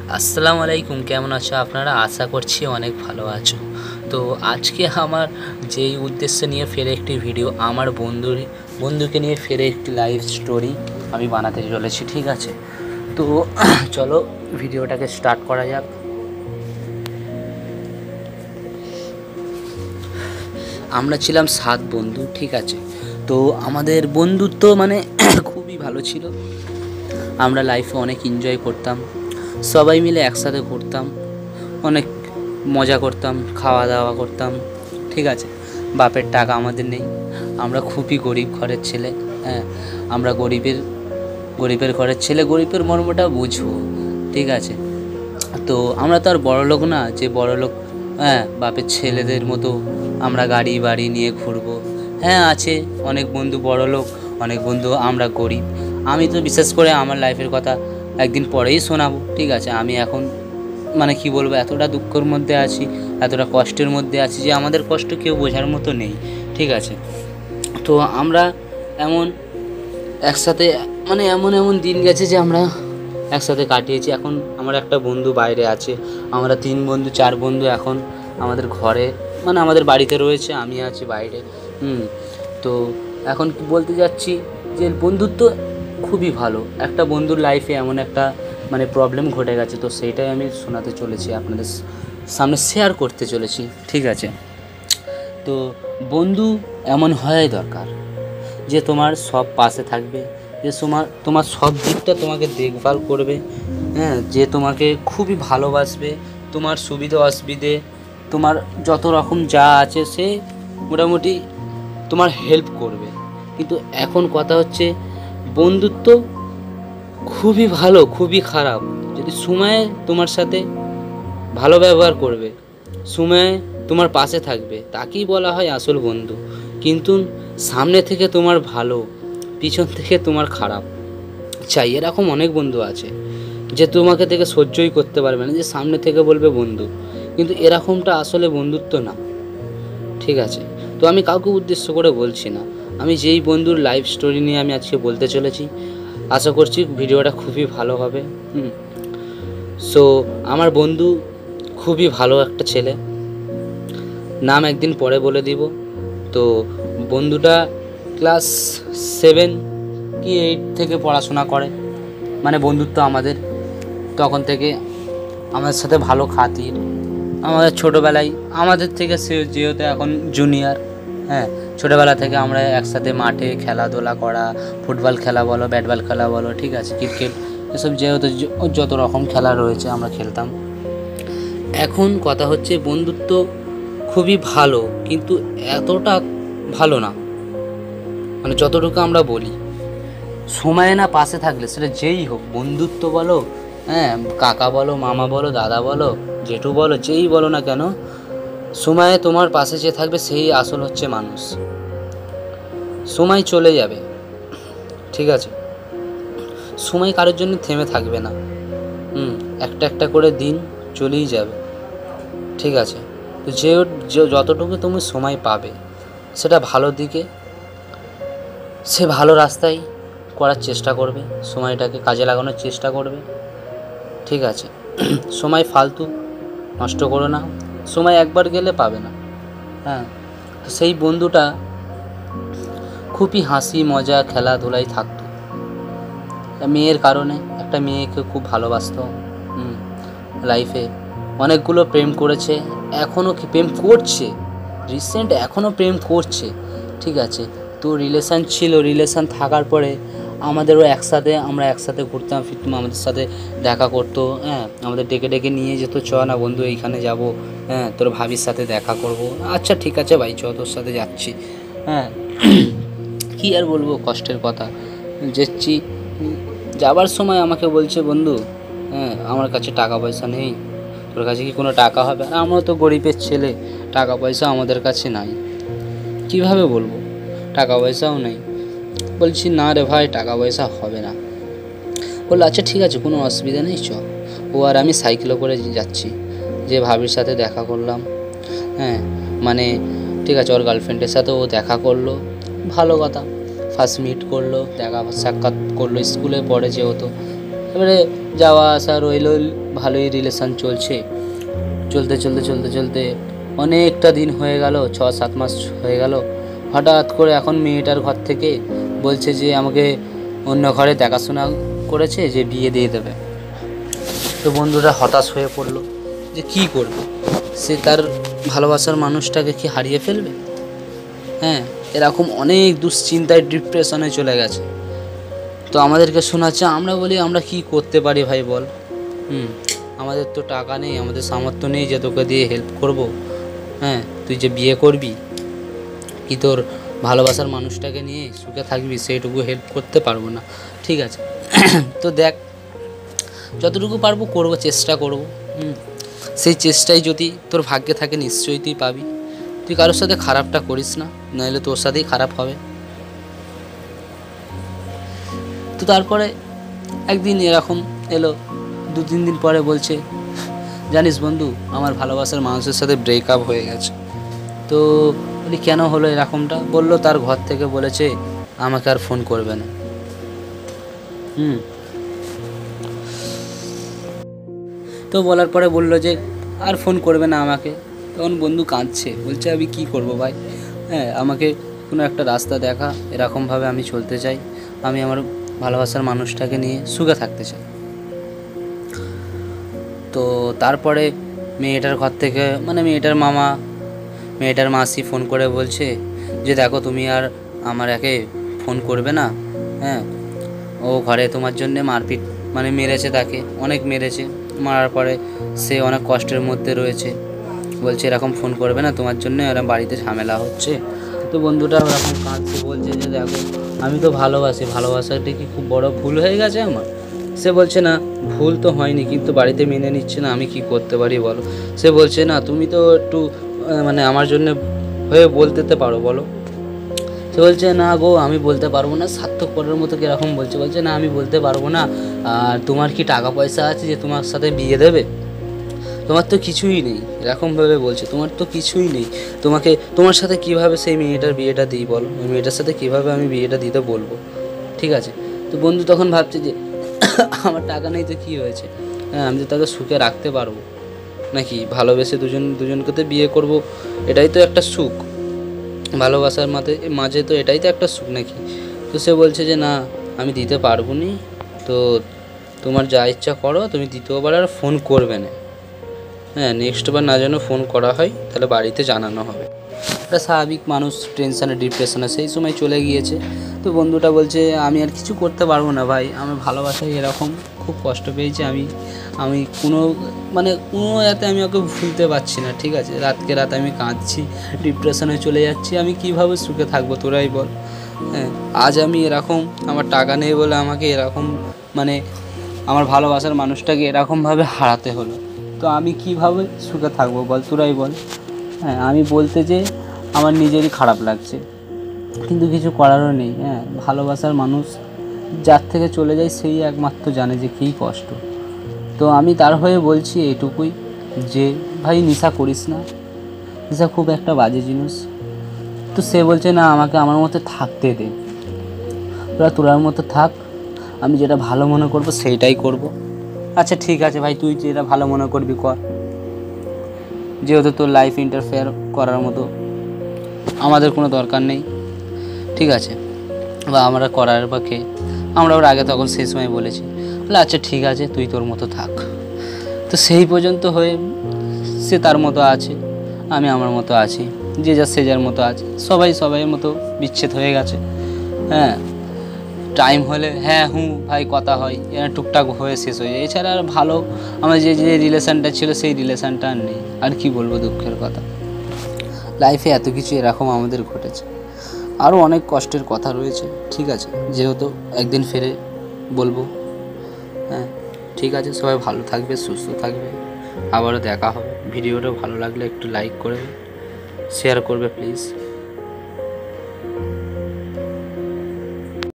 আসসালামু আলাইকুম, কেমন আছো আপনারা? আশা করছি অনেক ভালো আছো। তো আজকে আমার যেই উদ্দেশ্য নিয়ে ফের একটি ভিডিও, আমার বন্ধুকে নিয়ে ফের একটি লাইভ স্টোরি আমি বানাতে চলেছি, ঠিক আছে? তো চলো ভিডিওটাকে স্টার্ট করা যাক। আমরা ছিলাম 7 বন্ধু, ঠিক আছে? তো আমাদের বন্ধুত্ব মানে খুবই ভালো ছিল। আমরা লাইফে অনেক এনজয় করতাম, সবাই মিলে একসাথে ঘুরতাম, অনেক মজা করতাম, খাওয়া দাওয়া করতাম, ঠিক আছে? বাপের টাকা আমাদের নেই, আমরা খুবই গরিব ঘরের ছেলে। হ্যাঁ, আমরা গরিবের ঘরের ছেলে, গরিবের মর্মটা বুঝবো, ঠিক আছে? তো আমরা তো আর বড়লোক না যে বড়লোক, হ্যাঁ, বাপের ছেলেদের মতো আমরা গাড়ি বাড়ি নিয়ে ঘুরবো। হ্যাঁ, আছে অনেক বন্ধু বড়লোক, অনেক বন্ধু আমরা গরিব। আমি তো বিশেষ করে আমার লাইফের কথা একদিন পরেই শোনাবো, ঠিক আছে? আমি এখন মানে কি বলবো, এতটা দুঃখের মধ্যে আছি, এতটা কষ্টের মধ্যে আছি যে আমাদের কষ্ট কেউ বোঝার মতো নেই, ঠিক আছে? তো আমরা এমন একসাথে মানে এমন দিন গেছে যে আমরা একসাথে কাটিয়েছি। এখন আমার একটা বন্ধু বাইরে আছে, আমরা 3 বন্ধু 4 বন্ধু এখন আমাদের ঘরে মানে আমাদের বাড়িতে রয়েছে, আমি আছি বাইরে। তো এখন কি বলতে যাচ্ছি যে বন্ধুত্ব খুবই ভালো। একটা বন্ধুর লাইফে এমন একটা মানে প্রবলেম ঘটে গেছে, তো সেইটাই আমি শোনাতে চলেছি, আপনাদের সামনে শেয়ার করতে চলেছি, ঠিক আছে? তো বন্ধু এমন হওয়াই দরকার যে তোমার সব পাশে থাকবে, যে তোমার সব দিকটা তোমাকে দেখভাল করবে, হ্যাঁ, যে তোমাকে খুবই ভালোবাসবে, তোমার সুবিধে অসুবিধে তোমার যত রকম যা আছে সে মোটামুটি তোমার হেল্প করবে। কিন্তু এখন কথা হচ্ছে বন্ধুত্ব খুবই ভালো খুবই খারাপ। যদি সময়ে তোমার সাথে ভালো ব্যবহার করবে, সময়ে তোমার পাশে থাকবে, তাকেই বলা হয় আসল বন্ধু। কিন্তু সামনে থেকে তোমার ভালো, পিছন থেকে তোমার খারাপ চাই, এরকম অনেক বন্ধু আছে যে তোমাকে থেকে সহ্যই করতে পারবে না, যে সামনে থেকে বলবে বন্ধু, কিন্তু এরকমটা আসলে বন্ধুত্ব না, ঠিক আছে? তো আমি কাউকে উদ্দেশ্য করে বলছি না, আমি যেই বন্ধুর লাইফ স্টোরি নিয়ে আমি আজকে বলতে চলেছি, আশা করছি ভিডিওটা খুবই ভালো হবে। সো আমার বন্ধু খুবই ভালো একটা ছেলে, নাম একদিন পরে বলে দিব। তো বন্ধুটা ক্লাস 7 কি 8 থেকে পড়াশোনা করে, মানে বন্ধুত্ব আমাদের তখন থেকে আমাদের সাথে ভালো খাতির। আমাদের ছোটোবেলায় আমাদের থেকে সে যেহেতু এখন জুনিয়র, হ্যাঁ, ছোটোবেলা থেকে আমরা একসাথে মাঠে খেলাধুলা করা, ফুটবল খেলা বলো, ব্যাট বল খেলা বলো, ঠিক আছে, ক্রিকেট, এসব যেহেতু যত রকম খেলা রয়েছে আমরা খেলতাম। এখন কথা হচ্ছে বন্ধুত্ব খুবই ভালো, কিন্তু এতটা ভালো না, মানে যতটুকু আমরা বলি। সময় না পাশে থাকলে, সেটা যেই হোক, বন্ধুত্ব বলো, হ্যাঁ, কাকা বলো, মামা বলো, দাদা বলো, জেঠু বলো, যেই বলো না কেন, সময়ে তোমার পাশে যে থাকবে সেই আসল হচ্ছে মানুষ। সময় চলে যাবে, ঠিক আছে? সময় কারোর জন্য থেমে থাকবে না। একটা একটা করে দিন চলেই যাবে, ঠিক আছে? তো যতটুকু তুমি সময় পাবে সেটা ভালো দিকে, সে ভালো রাস্তায় করার চেষ্টা করবে, সময়টাকে কাজে লাগানোর চেষ্টা করবে, ঠিক আছে? সময় ফালতু নষ্ট করো না, সময় একবার গেলে পাবে না। হ্যাঁ, তো সেই বন্ধুটা খুবই হাসি মজা খেলাধুলায় থাকতো, মেয়ের কারণে একটা মেয়েকে খুব ভালোবাসতো। লাইফে অনেকগুলো প্রেম করেছে, এখনও কি প্রেম করছে, রিসেন্ট এখনও প্রেম করছে, ঠিক আছে? তো রিলেশান থাকার পরে আমাদেরও আমরা একসাথে ঘুরতাম ফিরতাম, আমাদের সাথে দেখা করতো, হ্যাঁ, আমাদের ডেকে ডেকে নিয়ে যেত, চ না বন্ধু এইখানে যাব, হ্যাঁ, তোর ভাবির সাথে দেখা করব, আচ্ছা ঠিক আছে ভাই চ, তোর সাথে যাচ্ছি। হ্যাঁ, কী আর বলবো, কষ্টের কথা। যাচ্ছি, যাবার সময় আমাকে বলছে বন্ধু, হ্যাঁ, আমার কাছে টাকা পয়সা নেই, তোর কাছে কি কোনো টাকা হবে? আর আমরা তো গরিবের ছেলে, টাকা পয়সা আমাদের কাছে নাই, কীভাবে বলবো, টাকা পয়সাও নেই। বলছি না রে ভাই, টাকা পয়সা হবে না। বললো আচ্ছা ঠিক আছে, কোনো অসুবিধা নেই, চ। ও আর আমি সাইকেলে করে যাচ্ছি, যে ভাবির সাথে দেখা করলাম, হ্যাঁ, মানে ঠিক আছে, ওর গার্লফ্রেন্ডের সাথে ও দেখা করলো, ভালো কথা, ফার্স্ট মিট করলো, দেখা সাক্ষাৎ করলো, স্কুলে পড়ে যেহেতু, এবারে যাওয়া আসা রইলো, ভালোই রিলেশান চলছে। চলতে চলতে চলতে চলতে অনেকটা দিন হয়ে গেল, 6-7 মাস হয়ে গেল। হঠাৎ করে এখন মেয়েটার ঘর থেকে বলছে যে আমাকে অন্য ঘরে দেখাশোনা করেছে, যে বিয়ে দিয়ে দেবে। তো বন্ধুরা হতাশ হয়ে পড়লো যে কী করবে, সে তার ভালোবাসার মানুষটাকে কি হারিয়ে ফেলবে? হ্যাঁ, এরকম অনেক দুশ্চিন্তায় ডিপ্রেশনে চলে গেছে। তো আমাদেরকে শোনাচ্ছে, আমরা বলি আমরা কি করতে পারি ভাই বল? আমাদের তো টাকা নেই, আমাদের সামর্থ্য নেই যে তোকে দিয়ে হেল্প করব। হ্যাঁ, তুই যে বিয়ে করবি, কি তোর ভালোবাসার মানুষটাকে নিয়ে সুখে থাকবি সেইটুকু হেল্প করতে পারবো না। ঠিক আছে, তো দেখ যতটুকু পারবো করবো, চেষ্টা করবো। সেই চেষ্টাই যদি তোর ভাগ্যে থাকে নিশ্চয়ই তুই পাবি। তুই কারোর সাথে খারাপটা করিস না, নাহলে তোর সাথেই খারাপ হবে। তো তারপরে একদিন এরকম এলো, 2-3 দিন পরে বলছে, জানিস বন্ধু, আমার ভালোবাসার মানুষের সাথে ব্রেকআপ হয়ে গেছে। তো বলি কেন হলো এরকমটা? বললো তার ঘর থেকে বলেছে আমাকে আর ফোন করবে না। তো বলার পরে বললো যে আর ফোন করবে না আমাকে। তখন বন্ধু কাঁদছে, বলছে আমি কী করবো ভাই? হ্যাঁ, আমাকে কোনো একটা রাস্তা দেখা, এরকমভাবে আমি চলতে চাই, আমি আমার ভালোবাসার মানুষটাকে নিয়ে সুখে থাকতে চাই। তো তারপরে মেয়েটার ঘর থেকে, মানে মেয়েটার মামা, মেয়েটার মাসি ফোন করে বলছে যে দেখো তুমি আর আমার একে ফোন করবে না। হ্যাঁ, ও ঘরে তোমার জন্যে মারপিট, মানে মেরেছে, তাকে অনেক মেরেছে। মারার পরে সে অনেক কষ্টের মধ্যে রয়েছে, বলছে এরকম ফোন করবে না, তোমার জন্য এরকম বাড়িতে ঝামেলা হচ্ছে। তো বন্ধুটা ওরকম কাঁদছে, বলছে যে দেখো আমি তো ভালোবাসি, ভালোবাসাটা কি খুব বড় ভুল হয়ে গেছে আমার? সে বলছে না ভুল তো হয়নি, কিন্তু বাড়িতে মেনে নিচ্ছে না, আমি কি করতে পারি বলো? সে বলছে না তুমি তো একটু মানে আমার জন্য হয়ে বলতে পারো বলো। সে বলছে না গো আমি বলতে পারবো না, স্বার্থপরের মতো কীরকম বলছে। বলছে না আমি বলতে পারবো না। আর তোমার কি টাকা পয়সা আছে যে তোমার সাথে বিয়ে দেবে? তোমার তো কিছুই নেই, এরকমভাবে বলছে, তোমার তো কিছুই নেই, তোমার সাথে কিভাবে সেই মেয়েটার বিয়েটা দিই বলো? ওই মেয়েটার সাথে কিভাবে আমি বিয়েটা দিতে বলবো? ঠিক আছে, তো বন্ধু তখন ভাবছে যে আমার টাকা নেই তো কী হয়েছে, হ্যাঁ আমি তো তাকে সুখে রাখতে পারবো নাকি? ভালোবেসে দুজনকে তো বিয়ে করব, এটাই তো একটা সুখ, ভালোবাসার মাঝে তো এটাই তো একটা সুখ নাকি? তো সে বলছে যে না আমি দিতে পারবো নি, তো তোমার যা ইচ্ছা করো, তুমি দ্বিতীয়বার আর ফোন করবে না। হ্যাঁ, নেক্সটবার না যেন ফোন করা হয়, তাহলে বাড়িতে জানানো হবে। একটা স্বাভাবিক মানুষ টেনশানে ডিপ্রেশনে সেই সময় চলে গিয়েছে। তো বন্ধুটা বলছে আমি আর কিছু করতে পারবো না ভাই, আমার ভালোবাসায় এরকম খুব কষ্ট পেয়েছি, আমি কোনো এতে আমি ওকে ভুলতে পারছি না। ঠিক আছে, রাতকে রাত আমি কাঁদছি, ডিপ্রেশনে চলে যাচ্ছি, আমি কীভাবে সুখে থাকবো তোরাই বল? হ্যাঁ, আজ আমি এরকম, আমার টাকা নেই বলে আমাকে এরকম, আমার ভালোবাসার মানুষটাকে এরকমভাবে হারাতে হলো। তো আমি কীভাবে সুখে থাকবো বল, তোরাই বল? হ্যাঁ, আমি বলতে যে আমার নিজেরই খারাপ লাগছে, কিন্তু কিছু করারও নেই। হ্যাঁ, ভালোবাসার মানুষ যার থেকে চলে যায় সেই একমাত্র জানে যে কী কষ্ট। তো আমি তার হয়ে বলছি এইটুকুই যে ভাই নেশা করিস না, নেশা খুব একটা বাজে জিনিস। তো সে বলছে না আমাকে আমার মতো থাকতে দে, তোরার মতো থাক, আমি যেটা ভালো মনে করবো সেইটাই করব। আচ্ছা ঠিক আছে ভাই, তুই যেটা ভালো মনে করবি কর, যেহেতু তোর লাইফ ইন্টারফেয়ার করার মতো আমাদের কোনো দরকার নেই। ঠিক আছে, বা আমরা করার পক্ষে আমরা ওর আগে তখন সেই সময় বলেছি, বলে আচ্ছা ঠিক আছে তুই তোর মতো থাক। তো সেই পর্যন্ত হয়ে সে তার মতো আছে, আমি আমার মতো আছি, যে যার সে যার মতো আছে, সবাইয়ের মতো বিচ্ছেদ হয়ে গেছে। হ্যাঁ, টাইম হলে হ্যাঁ ভাই কথা হয়, এরা টুকটাক হয়ে শেষ হয়ে যায়। এছাড়া আর ভালো আমার যে রিলেশানটা ছিল সেই রিলেশানটা আর নেই। আর কি বলবো, দুঃখের কথা, লাইফে এত কিছু এরকম আমাদের ঘটেছে, আরও অনেক কষ্টের কথা রয়েছে। ঠিক আছে, যেহেতু একদিন ফিরে বলবো। হ্যাঁ ঠিক আছে, সবাই ভালো থাকবে, সুস্থ থাকবে, আবারও দেখা হবে। ভিডিওটা ভালো লাগলে একটু লাইক করবে, শেয়ার করবে প্লিজ।